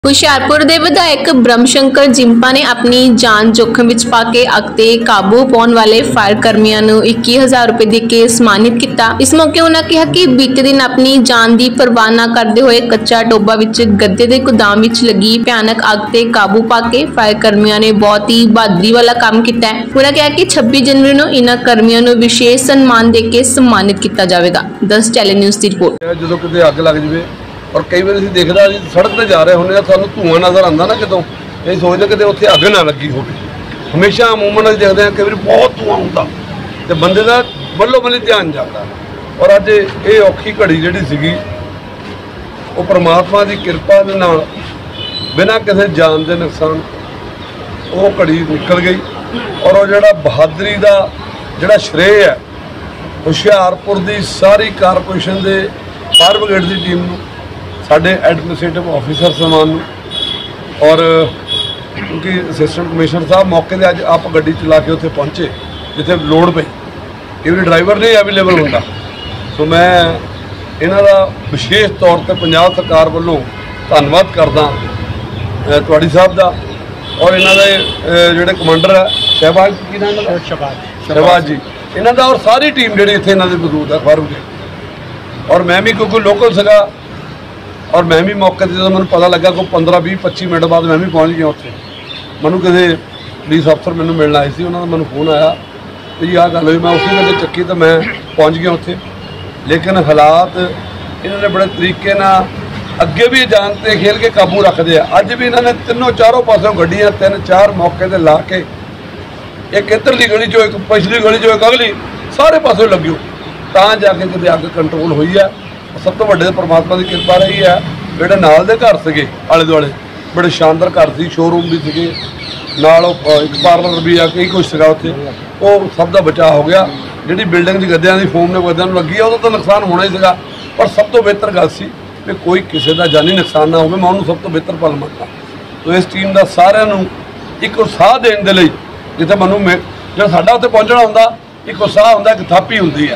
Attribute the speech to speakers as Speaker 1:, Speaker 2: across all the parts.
Speaker 1: ਹੁਸ਼ਿਆਰਪੁਰ ਦੇ ਵਿਧਾਇਕ ਬ੍ਰਹਮ ਸ਼ੰਕਰ ਜਿੰਪਾ ਨੇ ਆਪਣੀ ਜਾਨ जोखिम ਵਿੱਚ ਪਾ ਕੇ ਅੱਗ ਤੇ ਕਾਬੂ ਪਾਉਣ ਵਾਲੇ ਫਾਇਰ ਕਰਮੀਆਂ ਨੂੰ 21,000 ਰੁਪਏ ਦੇ ਕੇ ਸਨਮਾਨਿਤ ਕੀਤਾ। ਇਸ ਮੌਕੇ ਉਹਨਾਂ ਕਿਹਾ ਕਿ ਬੀਤੇ ਦਿਨ ਆਪਣੀ ਜਾਨ ਦੀ ਪਰਵਾਹ ਨਾ ਕਰਦੇ ਹੋਏ ਕੱਚਾ ਟੋਬਾ ਵਿੱਚ ਗੱਦੇ ਦੇ ਗੋਦਾਮ ਵਿੱਚ ਲੱਗੀ ਭਿਆਨਕ ਅੱਗ ਤੇ ਕਾਬੂ ਪਾ ਕੇ ਫਾਇਰ ਕਰਮੀਆਂ ਨੇ ਬਹੁਤ ਹੀ ਬਹਾਦਰੀ ਵਾਲਾ ਕੰਮ ਕੀਤਾ ਹੈ। ਉਹਨਾਂ ਕਿਹਾ ਕਿ 26 ਜਨਵਰੀ ਨੂੰ ਇਹਨਾਂ ਕਰਮੀਆਂ ਨੂੰ ਵਿਸ਼ੇਸ਼ ਸਨਮਾਨ ਦੇ ਕੇ ਸਨਮਾਨਿਤ ਕੀਤਾ ਜਾਵੇਗਾ। 10 ਟੈਲੀ ਨਿਊਜ਼ ਦੀ ਰਿਪੋर्ट।
Speaker 2: ਜਦੋਂ ਕਿਤੇ ਅੱਗ ਲੱਗ ਜਵੇ और कई बार असं देखता जी सड़क पर जा रहे होने सानू धुआं नज़र आता ना कितों ये सोचते कि उत्थे अग ना लगी हो। हमेशा अमूमन अस देखते हैं कई बार बहुत धुआं होता तो बंदे का बल्लो बल्ली ध्यान जाता। और अज ये औखी घड़ी जी सी वो परमात्मा की कृपा के नाल बिना किसी जान के नुकसान वो घड़ी निकल गई। और वो जोड़ा बहादरी का जोड़ा श्रेय है हुशियारपुर की सारी कारपोरेशन के फायर ब्रिगेड की टीम को साढ़े एडमिनिस्ट्रेटिव ऑफिसर समान और क्योंकि असिस्टेंट कमिश्नर साहब मौके पर अज आप गड्डी चला के उत्थे पहुँचे जिथे लोड़ पई कई बार ड्राइवर नहीं अवेलेबल होता। सो मैं इन्हां दा विशेष तौर पर पंजाब सरकार वालों धन्नवाद करदा तुहाडी साहब दा और इन्हां दे जिहड़े कमांडर है शहबाज की नाम है शहबाज जी इन्हां दा और सारी टीम जिहड़ी इत्थे इन्हां दी मौजूद है फायर ब्रिगेड। और मैं भी क्योंकि लोकल सगा और मैं भी मौके पर जो मैं पता लगा कोई 15-20-25 मिनट बाद मैं भी पहुँच गया उत्थे मैं किसी पुलिस अफसर मैंने मिलने आए थे उन्होंने मैं फोन आया तो जी आ गल हुई मैं उसी वेले चक्की तो मैं पहुँच गया उत्थे। लेकिन हालात इन्होंने बड़े तरीके ना अगे भी जानते खेल के काबू रखते हैं। अज भी इन्होंने तीनों चारों पासों गड्डियाँ 3-4 मौके पर ला के एक इधरली गली चो एक पिछली गली चो एक अगली सारे पासों लग्यो तां जाके कितने अग कंट्रोल हुई है। सब तो वड्डे परमात्मा की कृपा रही है जोड़े नाल दे घर से आले दुआले बड़े शानदार घर से शोरूम भी थे नाल एक पार्लर भी आ कई कुछ सगा उत्थे वो सब का बचाव हो गया। जी बिल्डिंग की गद्दियां की फोम ने गद्दियां लगी है उदों तो नुकसान होना ही सगा पर सब तो बेहतर गल सी कि कोई किसी का जानी नुकसान ना हो। मैं उन्होंने सब तो बेहतर पल मानता। तो इस टीम का सारिਆਂ ਨੂੰ एक उत्साह देने के लिए जिथे मैं जो साडा उत्थे पहुँचना होंदा एक उत्साह होंदा एक थापी होंदी है।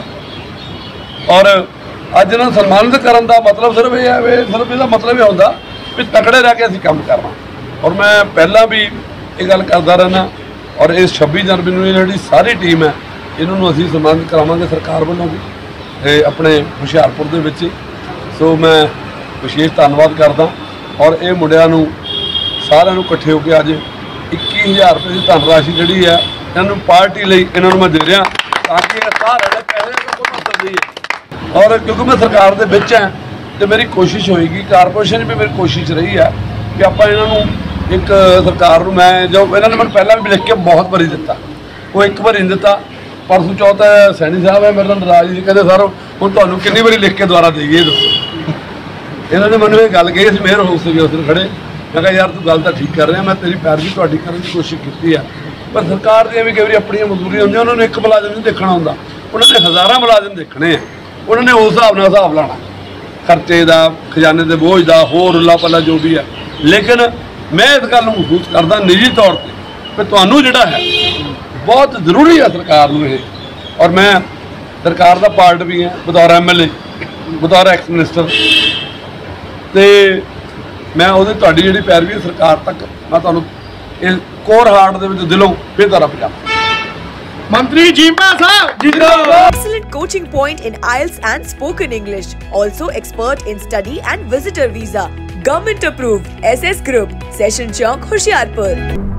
Speaker 2: और अज इन्होंने सन्मानित करने का मतलब सिर्फ ये है सिर्फ इसका मतलब यह होता भी तकड़े रह के असीं काम करना। और मैं पहला भी ये गल करता रहना और इस 26 जनवरी जी सारी टीम है इन्होंने असीं सन्मानित करावांगे सरकार वालों भी अपने हुशियारपुर दे विच। सो मैं विशेष धन्नवाद करदा और ये मुंडियां नूं सारिਆਂ ਨੂੰ इकट्ठे होकर अज 21,000 रुपये की धनराशि जी है इन्होंने पार्टी लई इन्होंने मैं दे रहा ताकि सारे पैसे को मतलब नहीं है। और क्योंकि मैं सरकार दे विच है तो मेरी कोशिश होएगी कारपोरेशन भी मेरी कोशिश रही है कि आप इन्हों एक सरकार नूं मैं जो इन्होंने मैं पहला भी लिख के बहुत बारी दिता वो एक बार नहीं दिता परसों चौथ सैनी साहब है मेरे नाल नाराज जी कहते सर हुण तुहानूं कितनी बारी लिख के दुबारा देईए दसो। इन्होंने मैंने ये गल कही मेहर हो सके उस दिन खड़े मैं कहा यार तू गल तो ठीक कर रहा मैं तेरी पैरवी तुहाडी करने की कोशिश की है पर सरकार दी भी कई बार अपनी मजबूरी होंदी उन्होंने एक मुलाजम नहीं देखना होंदा उन्होंने हज़ारां मुलाजम देखने हैं उन्होंने उस हिसाब नाल हिसाब लाना खर्चे का खजाने के बोझ का होर रुला पला जो भी है। लेकिन मैं इस गल महसूस करदा निजी तौर पर कि तुहानूं जिहड़ा है बहुत जरूरी है सरकार नूं ये। और मैं सरकार का पार्ट भी है बतौर MLA बतौर एक्स मिनिस्टर तो मैं उहदी तुहाडी जिहड़ी पैरवी सरकार तक मैं तुहानूं इस कोर हार्ट दे विच दिलों बेहतर पहुंचा। मंत्री जिम्पा साहब जिंदाबाद।
Speaker 3: Excellent coaching point in IELTS and spoken English. Also expert in study and visitor visa. Government approved. SS Group. Session Chowk, Hoshiarpur.